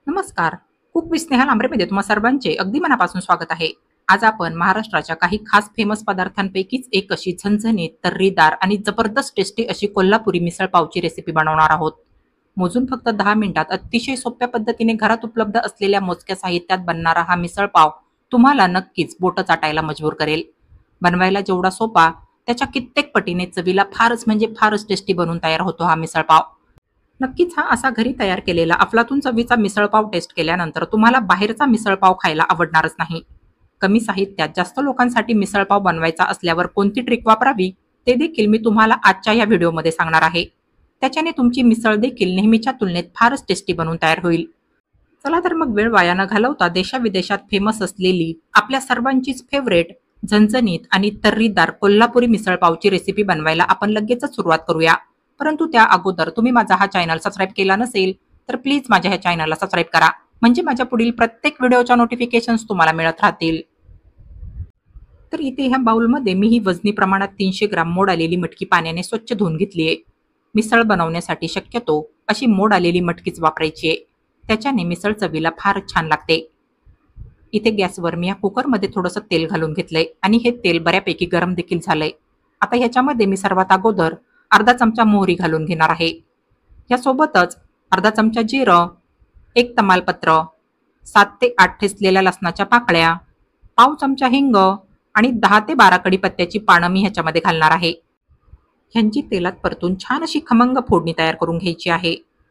नमस्कार. Cook with Sneha लांबरेमध्ये तुम्हा सर्वांचे अगदी मनापासून स्वागत आहे. आज आपण महाराष्ट्राच्या काही खास फेमस पदार्थांपैकीच एक अशी झणझणीत, तर्रीदार आणि जबरदस्त टेस्टी अशी कोल्हापुरी मिसळ पावची रेसिपी बनवणार आहोत. मोजून फक्त 10 मिनिटात अतिशय सोप्या पद्धतीने घरात उपलब्ध असलेल्या मोजक्या साहित्यात बनणारा हा मिसळ पाव तुम्हाला नक्कीच बोटं चाटायला मजबूर करेल. बनवायला जेवढा सोपा, त्याच्या कित्येक पटीने चवीला फारच म्हणजे फारच टेस्टी बनून तयार होतो हा मिसळ पाव. नक्कीच हा असा घरी तयार केलेला अफलातून चवीचा मिसळपाव टेस्ट केल्यानंतर तुम्हाला बाहेरचा मिसळपाव खायला आवडणारच नाही. कमी साहित्यात जास्त लोकांसाठी मिसळपाव बनवायचा असल्यावर कोणती ट्रिक वापरावी ते देखील मी तुम्हाला आजच्या या व्हिडिओमध्ये सांगणार आहे. त्याच्याने तुमची मिसळ देखील नेहमीच्या तुलनेत फारच टेस्टी बनून तयार होईल. चला तर मग वेळ वाया न घालवता देशाविदेशात फेमस असलेली आपल्या सर्वांचीच फेवरेट झणझणीत आणि तर्रीदार कोल्हापुरी मिसळपावची रेसिपी बनवायला आपण लगेचच सुरुवात करूया. परंतु त्या अगोदर तुम्ही माझा हा चॅनल सबस्क्राईब केला नसेल तर प्लीज माझ्या ह्या चॅनलला सबस्क्राईब करा, म्हणजे माझ्या पुढील प्रत्येक व्हिडिओच्या नोटिफिकेशन्स तुम्हाला मिळत राहतील. तर इथे ह्या बाउलमध्ये मी ही वजनी प्रमाणात 300 ग्राम मोड आलेली मटकी पाण्याने स्वच्छ धुवून घेतली आहे. मिसळ बनवण्यासाठी शक्यतो अशी मोड आलेली मटकीच वापरायची आहे. त्याच्याने मिसळ चवीला फारच छान लागते. इथे गॅसवर मी या कुकरमध्ये थोडंसं तेल घालून घेतलंय आणि हे तेल बऱ्यापैकी गरम देखील झालंय. आता ह्याच्यामध्ये मी सर्वात अगोदर अर्धा चमचा मोहरी घालून घेणार आहे. यासोबतच अर्धा चमचा जिरं, एक तमालपत्र, 7 ते 8 ठेचलेल्या लसणाच्या पाकळ्या, पाव चमचा हिंग आणि 10 ते 12 कढीपत्त्याची पानं मी ह्याच्यामध्ये घालणार आहे. ह्यांची तेलात परतून छान अशी खमंग फोडणी तयार करून घ्यायची आहे.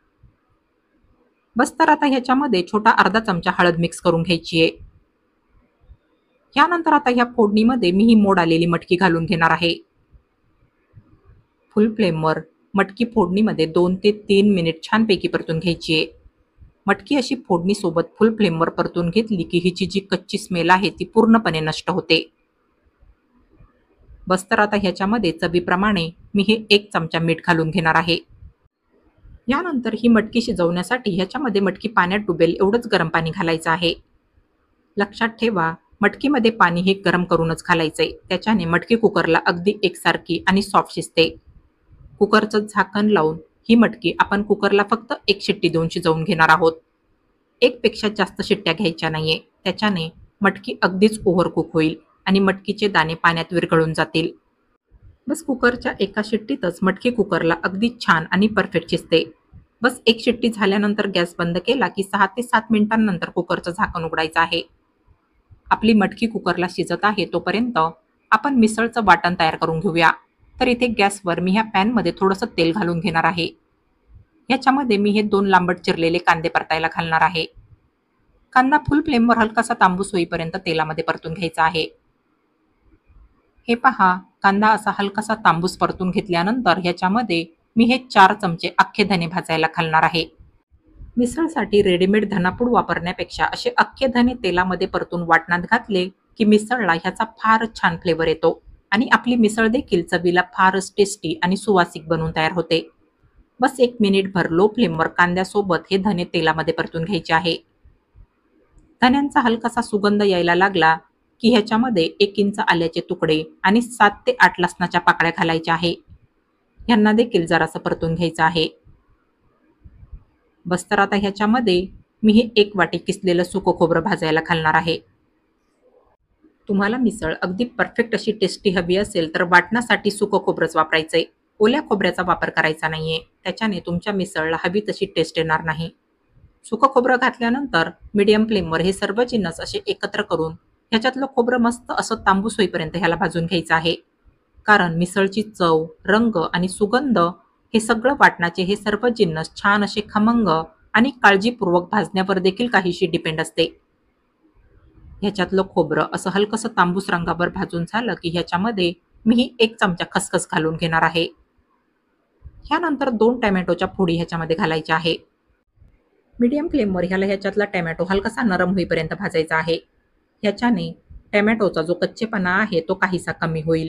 बस तर आता ह्याच्यामध्ये छोटा अर्धा चमचा हळद मिक्स करून घ्यायची आहे. यानंतर आता ह्या फोडणीमध्ये मी ही मोड आलेली मटकी घालून घेणार आहे. फुल फ्लेमवर मटकी फोडणीमध्ये 2 ते 3 मिनिट छानपैकी परतून घ्यायची आहे. मटकी अशी फोडणीसोबत फुल फ्लेमवर परतून घेतली की हिची जी कच्ची स्मेल आहे ती पूर्णपणे नष्ट होते. बस तर आता ह्याच्यामध्ये चवीप्रमाणे मी हे 1 चमचा मीठ घालून घेणार आहे. यानंतर ही मटकी शिजवण्यासाठी ह्याच्यामध्ये मटकी पाण्यात डुबेल एवढंच गरम पाणी घालायचं आहे. लक्षात ठेवा, मटकीमध्ये पाणी हे गरम करूनच घालायचंय. त्याच्याने मटकी कुकरला अगदी एकसारखी आणि सॉफ्ट शिजते. कुकरचं झाकण लावून ही मटकी आपण कुकरला फक्त 1 शिट्टी देऊन शिजवून घेणार आहोत. 1 पेक्षा जास्त शिट्ट्या घ्यायच्या नाहीये. त्याच्याने मटकी अगदीच ओव्हरकुक होईल आणि मटकीचे दाणे पाण्यात विरघळून जातील. बस कुकरच्या एका शिट्टीतच मटकी कुकरला अगदी छान आणि परफेक्ट शिजते. बस 1 शिट्टी झाल्यानंतर गॅस बंद केला की 6 ते 7 मिनिटांनंतर कुकरचं झाकण उघडायचं आहे. आपली मटकी कुकरला शिजत आहे तोपर्यंत आपण मिसळचं वाटण तयार करून घेऊया. तर इथे गॅसवर मी ह्या पॅनमध्ये थोडंसं तेल घालून घेणार आहे. ह्याच्यामध्ये मी हे 2 लांबट चिरलेले कांदे परतायला घालणार आहे. कांदा फुल फ्लेमवर हलकासा तांबूस होईपर्यंत तेलामध्ये परतून घ्यायचा आहे. हे पहा, कांदा असा हलकासा तांबूस परतून घेतल्यानंतर ह्याच्यामध्ये मी हे 4 चमचे अख्खे धने भाजायला घालणार आहे. मिसळसाठी रेडीमेड धनापूड वापरण्यापेक्षा असे अख्खे धने तेलामध्ये परतून वाटणात घातले की मिसळला ह्याचा फारच छान फ्लेवर येतो आणि आपली मिसळ देखील चवीला फारच टेस्टी आणि सुवासिक बनून तयार होते. बस 1 मिनिटभर लो फ्लेमवर कांद्यासोबत हे धने तेलामध्ये परतून घ्यायचे आहे. धन्यांचा हलकासा सुगंध यायला लागला की ह्याच्यामध्ये 1 इंच आल्याचे तुकडे आणि 7 ते 8 लसणाच्या पाकळ्या घालायच्या आहे. ह्यांना देखील जरासं परतून घ्यायचं आहे. बस तर आता ह्याच्यामध्ये मी हे 1 वाटी किसलेलं सुकं खोबरं भाजायला घालणार आहे. तुम्हाला मिसळ अगदी परफेक्ट अशी टेस्टी हवी असेल तर वाटण्यासाठी सुकं खोबरंच वापरायचंय. ओल्या खोबऱ्याचा वापर करायचा नाहीये. त्याच्याने तुमच्या मिसळला हवी तशी टेस्ट येणार नाही. सुकं खोबरं घातल्यानंतर मीडियम फ्लेमवर हे सर्व जिन्नस असे एकत्र करून ह्याच्यातलं खोबरं मस्त असं तांबूस होईपर्यंत ह्याला भाजून घ्यायचं आहे. कारण मिसळची चव, रंग आणि सुगंध हे सगळं वाटणाचे हे सर्व जिन्नस छान असे खमंग आणि काळजीपूर्वक भाजण्यावर देखील काहीशी डिपेंड असते. ह्याच्यातलं खोबरं असं हलकसं तांबूस रंगावर भाजून झालं की ह्याच्यामध्ये मी 1 चमचा खसखस घालून घेणार आहे. ह्यानंतर 2 टोमॅटोच्या फोडी ह्याच्यामध्ये घालायच्या आहे. मीडियम फ्लेमवर ह्याच्यातला टोमॅटो हलकासा नरम होईपर्यंत भाजायचा आहे. ह्याच्याने टोमॅटोचा जो कच्चेपणा आहे तो काहीसा कमी होईल.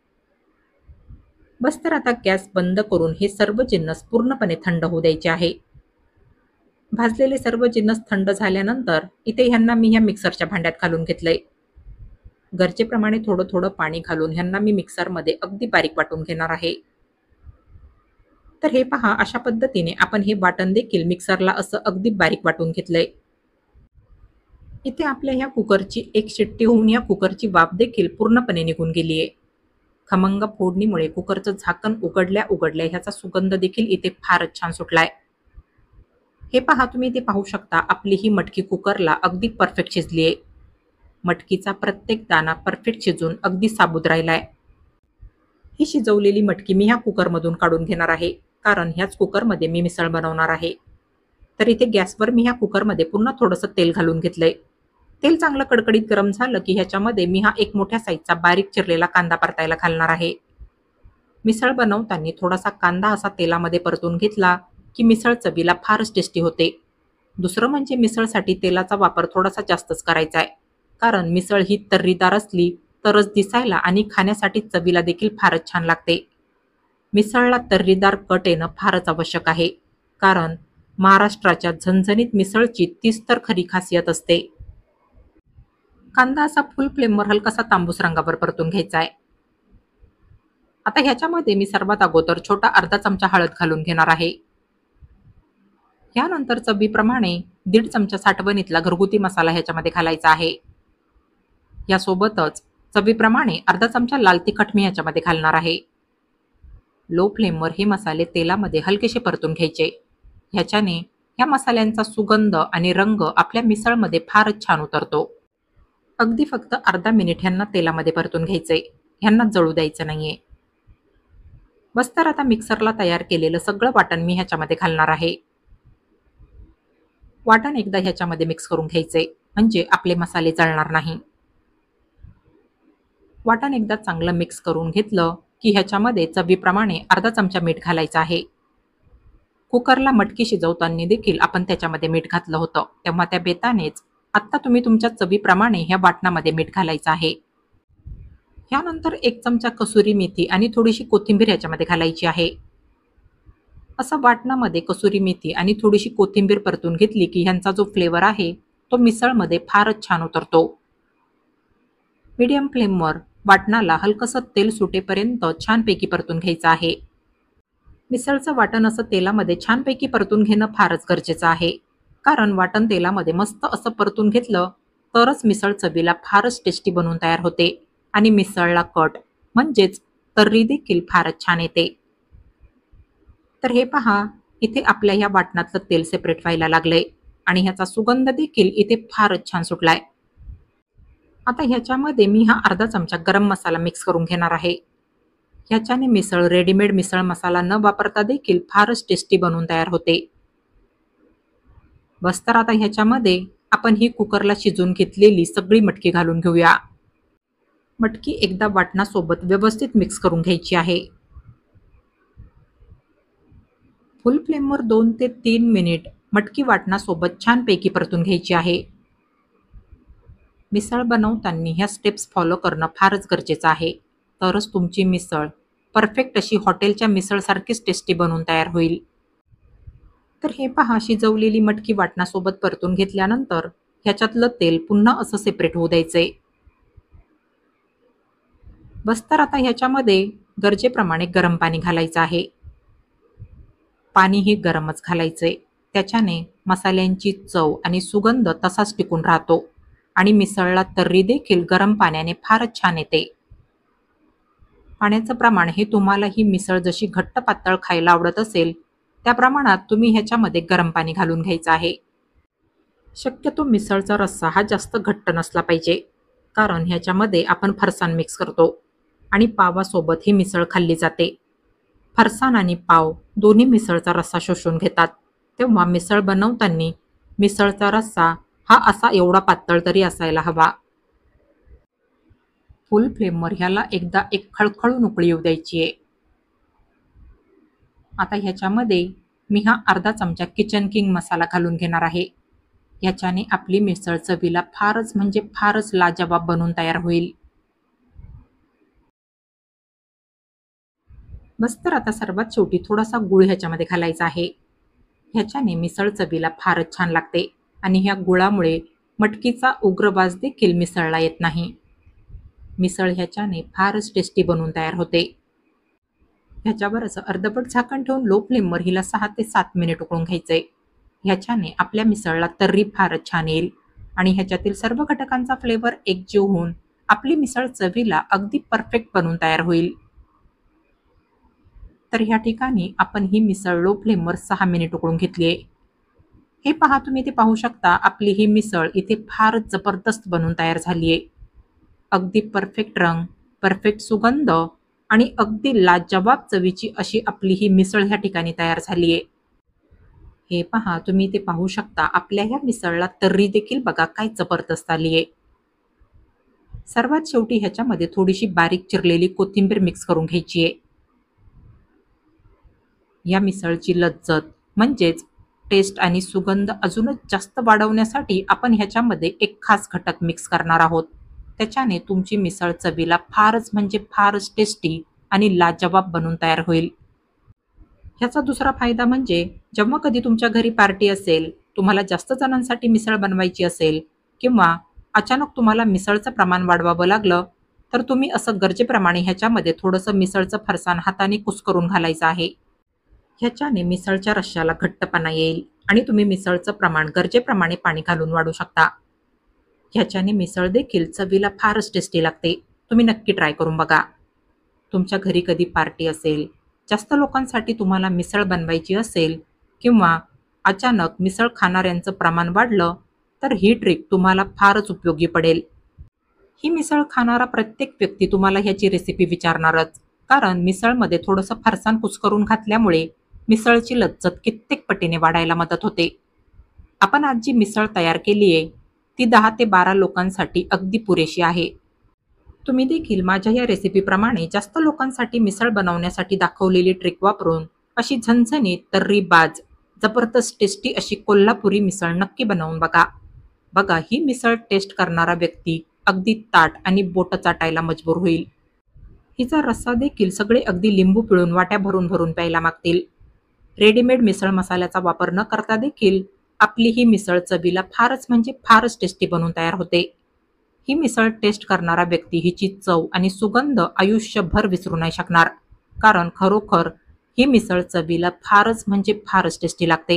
बस तर आता गॅस बंद करून हे सर्व जिन्नस पूर्णपणे थंड होऊ द्यायचे आहे. भाजलेले सर्व जिन्नस थंड झाल्यानंतर इथे ह्यांना मी ह्या मिक्सरच्या भांड्यात घालून घेतलंय. गरजेप्रमाणे थोडं थोडं पाणी घालून ह्यांना मी मिक्सरमध्ये अगदी बारीक वाटून घेणार आहे. तर हे पहा, अशा पद्धतीने आपण हे वाटण देखील मिक्सरला असं अगदी बारीक वाटून घेतलंय. इथे आपल्या ह्या कुकरची एक शिट्टी होऊन या कुकरची वाफ देखील पूर्णपणे निघून गेली आहे. खमंग फोडणीमुळे कुकरचं झाकण उघडल्या उघडल्या ह्याचा सुगंध देखील इथे फारच छान सुटलाय. हे पहा, तुम्ही इथे पाहू शकता आपली ही मटकी कुकरला अगदी परफेक्ट शिजली आहे. मटकीचा प्रत्येक दाणा परफेक्ट शिजून अगदी साबूत राहिलाय. ही शिजवलेली मटकी मी ह्या कुकरमधून काढून घेणार आहे, कारण ह्याच कुकरमध्ये मी मिसळ बनवणार आहे. तर इथे गॅसवर मी ह्या कुकरमध्ये पुन्हा थोडंसं तेल घालून घेतलंय. तेल चांगलं कडकडीत गरम झालं की ह्याच्यामध्ये मी हा एक मोठ्या साईजचा बारीक चिरलेला कांदा परतायला घालणार आहे. मिसळ बनवताना थोडासा कांदा असा तेलामध्ये परतून घेतला की मिसळ चवीला फारच टेस्टी होते. दुसरं म्हणजे मिसळसाठी तेलाचा वापर थोडासा जास्तच करायचा आहे, कारण मिसळ ही तर्रीदार असली तरच दिसायला आणि खाण्यासाठी चवीला देखील फारच छान लागते. मिसळला तर्रीदार कट येणं फारच आवश्यक आहे, कारण महाराष्ट्राच्या झणझणीत मिसळची तीच तर खरी खासियत असते. कांदा असा फुल फ्लेमवर हलकासा तांबूस रंगावर परतून घ्यायचा आहे. आता ह्याच्यामध्ये मी सर्वात अगोदर छोटा अर्धा चमचा हळद घालून घेणार आहे. यानंतर चवीप्रमाणे 1.5 चमचा साठवणीतला घरगुती मसाला ह्याच्यामध्ये घालायचा आहे. यासोबतच चवीप्रमाणे अर्धा चमचा लाल तिखट मी ह्याच्यामध्ये घालणार आहे. लो फ्लेमवर हे मसाले तेलामध्ये हलकेसे परतून घ्यायचे. ह्याच्याने या मसाल्यांचा सुगंध आणि रंग आपल्या मिसळमध्ये फारच छान उतरतो. अगदी फक्त अर्धा मिनिट ह्यांना तेलामध्ये परतून घ्यायचंय, ह्यांना जळू द्यायचं नाहीये. बस तर आता मिक्सरला तयार केलेलं सगळं वाटण मी ह्याच्यामध्ये घालणार आहे. वाटण एकदा ह्याच्यामध्ये मिक्स करून घ्यायचंय, म्हणजे आपले मसाले जळणार नाही. वाटण एकदा चांगलं मिक्स करून घेतलं की ह्याच्यामध्ये चवीप्रमाणे अर्धा चमचा मीठ घालायचं आहे. कुकरला मटकी शिजवताना देखील आपण त्याच्यामध्ये मीठ घातलं होतं, तेव्हा त्या बेतानेच आत्ता तुम्ही तुमच्या चवीप्रमाणे ह्या वाटणामध्ये मीठ घालायचं आहे. यानंतर 1 चमचा कसुरी मेथी आणि थोडीशी कोथिंबीर ह्याच्यामध्ये घालायची आहे. असं वाटणामध्ये कसुरी मेथी आणि थोडीशी कोथिंबीर परतून घेतली की ह्यांचा जो फ्लेवर आहे तो मिसळमध्ये फारच छान उतरतो. मीडियम फ्लेमवर वाटणाला हलकसं तेल सुटेपर्यंत छानपैकी परतून घ्यायचं आहे. मिसळचं वाटण असं तेलामध्ये छानपैकी परतून घेणं फारच गरजेचं आहे, कारण वाटण तेलामध्ये मस्त असं परतून घेतलं तरच मिसळ चवीला फारच टेस्टी बनून तयार होते आणि मिसळला कट म्हणजेच तर्री देखील फारच छान येते. तर हे पहा, इथे आपल्या ह्या वाटणातलं तेल सेपरेट व्हायला लागलंय आणि ह्याचा सुगंध देखील इथे फारच छान सुटलाय. आता ह्याच्यामध्ये मी हा अर्धा चमचा गरम मसाला मिक्स करून घेणार आहे. ह्याच्याने मिसळ रेडीमेड मिसळ मसाला न वापरता देखील फारच टेस्टी बनवून तयार होते. बस तर आता ह्याच्यामध्ये आपण ही कुकरला शिजवून घेतलेली सगळी मटकी घालून घेऊया. मटकी एकदा वाटणासोबत व्यवस्थित मिक्स करून घ्यायची आहे. फुल फ्लेमवर 2 ते 3 मिनिट मटकी वाटणासोबत छानपैकी परतून घ्यायची आहे. मिसळ बनवताना ह्या स्टेप्स फॉलो करणं फारच गरजेचं आहे, तरच तुमची मिसळ परफेक्ट अशी हॉटेलच्या मिसळसारखीच टेस्टी बनवून तयार होईल. तर हे पहा, शिजवलेली मटकी वाटणासोबत परतून घेतल्यानंतर ह्याच्यातलं तेल पुन्हा असं सेपरेट होऊ द्यायचंय. बस तर आता ह्याच्यामध्ये गरजेप्रमाणे गरम पाणी घालायचं आहे. पाणी हे गरमच घालायचंय, त्याच्याने मसाल्यांची चव आणि सुगंध तसाच टिकून राहतो आणि मिसळला तर्री देखील गरम पाण्याने फारच छान येते. पाण्याचं प्रमाण हे तुम्हाला ही मिसळ जशी घट्ट पातळ खायला आवडत असेल त्या प्रमाणात तुम्ही ह्याच्यामध्ये गरम पाणी घालून घ्यायचं आहे. शक्यतो मिसळचा रस्सा हा जास्त घट्ट नसला पाहिजे, कारण ह्याच्यामध्ये आपण फरसाण मिक्स करतो आणि पावासोबत ही मिसळ खाल्ली जाते. फरसाण आणि पाव दोन्ही मिसळचा रस्सा शोषून घेतात, तेव्हा मिसळ बनवताना मिसळचा रस्सा हा असा एवढा पातळ तरी असायला हवा. फुल फ्लेमवर ह्याला एकदा एक खळखळून उकळी येऊ द्यायची आहे. आता ह्याच्यामध्ये मी हा अर्धा चमचा किचन किंग मसाला घालून घेणार आहे. ह्याच्याने आपली मिसळ चवीला फारच म्हणजे फारच लाजवाब बनून तयार होईल. बस तर आता सर्वात शेवटी थोडासा गूळ ह्याच्यामध्ये घालायचा आहे. ह्याच्याने मिसळ चवीला फारच छान लागते आणि ह्या गुळामुळे मटकीचा उग्र वास देखील मिसळला येत नाही. मिसळ ह्याच्याने फारच टेस्टी बनवून तयार होते. ह्याच्यावर असं अर्धवट झाकण ठेवून लो फ्लेमवर हिला 6 ते 7 मिनिट उकळून घ्यायचंय. ह्याच्याने आपल्या मिसळला तर्री फारच छान येईल आणि ह्याच्यातील सर्व घटकांचा फ्लेवर एकजीव होऊन आपली मिसळ चवीला अगदी परफेक्ट बनून तयार होईल. तर ह्या ठिकाणी आपण ही मिसळ लो फ्लेमवर 6 मिनिट उकळून घेतली आहे. हे पहा, तुम्ही ते पाहू शकता, आपली ही मिसळ इथे फारच जबरदस्त बनून तयार झाली आहे. अगदी परफेक्ट रंग, परफेक्ट सुगंध आणि अगदी लाजवाब चवीची अशी आपली ही मिसळ ह्या ठिकाणी तयार झाली आहे. हे पहा, तुम्ही ते पाहू शकता, आपल्या ह्या मिसळला तर्री देखील बघा काय जबरदस्त आली आहे. सर्वात शेवटी ह्याच्यामध्ये थोडीशी बारीक चिरलेली कोथिंबीर मिक्स करून घ्यायची आहे. या मिसळची लज्जत म्हणजेच टेस्ट आणि सुगंध अजूनच जास्त वाढवण्यासाठी आपण ह्याच्यामध्ये एक खास घटक मिक्स करणार आहोत. त्याच्याने तुमची मिसळ चवीला फारच म्हणजे फारच टेस्टी आणि लाजवाब बनून तयार होईल. ह्याचा दुसरा फायदा म्हणजे जेव्हा कधी तुमच्या घरी पार्टी असेल, तुम्हाला जास्त जणांसाठी मिसळ बनवायची असेल किंवा अचानक तुम्हाला मिसळचं प्रमाण वाढवावं लागलं, तर तुम्ही असं गरजेप्रमाणे ह्याच्यामध्ये थोडंसं मिसळचं फरसाण हाताने कुस्करून घालायचं आहे. ह्याच्याने मिसळच्या रश्श्याला घट्टपणा येईल आणि तुम्ही मिसळचं प्रमाण गरजेप्रमाणे पाणी घालून वाढवू शकता. ह्याच्याने मिसळ देखील चवीला फारच टेस्टी लागते. तुम्ही नक्की ट्राय करून बघा. तुमच्या घरी कधी पार्टी असेल, जास्त लोकांसाठी तुम्हाला मिसळ बनवायची असेल किंवा अचानक मिसळ खाणाऱ्यांचं प्रमाण वाढलं, तर ही ट्रिक तुम्हाला फारच उपयोगी पडेल. ही मिसळ खाणारा प्रत्येक व्यक्ती तुम्हाला ह्याची रेसिपी विचारणारच. कारण मिसळमध्ये थोडंसं फरसाण कुस्करून घातल्यामुळे मिसळची लज्जत कित्येक पटीने वाढायला मदत होते. आपण आज जी मिसळ तयार केली आहे, ती 10 ते 12 लोकांसाठी अगदी पुरेशी आहे. तुम्ही देखील माझ्या या रेसिपीप्रमाणे जास्त लोकांसाठी मिसळ बनवण्यासाठी दाखवलेली ट्रिक वापरून अशी झणझणीत, तर्रीबाज, जबरदस्त टेस्टी अशी कोल्हापुरी मिसळ नक्की बनवून बघा. बघा, ही मिसळ टेस्ट करणारा व्यक्ती अगदी ताट आणि बोटं चाटायला मजबूर होईल. हिचा रस्सा देखील सगळे अगदी लिंबू पिळून वाट्या भरून भरून प्यायला मागतील. रेडीमेड मिसळ मसाल्याचा वापर न करता देखील आपली ही मिसळ चवीला फारच म्हणजे फारच टेस्टी बनून तयार होते. ही मिसळ टेस्ट करणारा व्यक्ती हिची चव आणि सुगंध आयुष्यभर विसरू नाही शकणार. कारण खरोखर ही मिसळ चवीला फारच म्हणजे फारच टेस्टी लागते.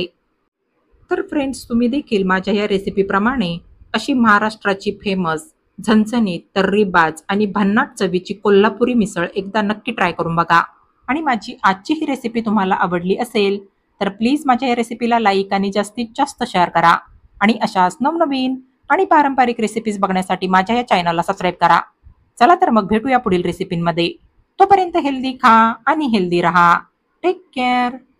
तर फ्रेंड्स, तुम्ही देखील माझ्या या रेसिपीप्रमाणे अशी महाराष्ट्राची फेमस, झणझणीत, तर्रीबाज आणि भन्नाट चवीची कोल्हापुरी मिसळ एकदा नक्की ट्राय करून बघा. आणि माझी आजची ही रेसिपी तुम्हाला आवडली असेल, तर प्लीज माझ्या या रेसिपीला लाईक आणि जास्तीत जास्त शेअर करा. आणि अशाच नवनवीन आणि पारंपरिक रेसिपीज बघण्यासाठी माझ्या या चॅनलला सबस्क्राईब करा. चला तर मग भेटूया पुढील रेसिपींमध्ये. तोपर्यंत हेल्दी खा आणि हेल्दी रहा. Take care.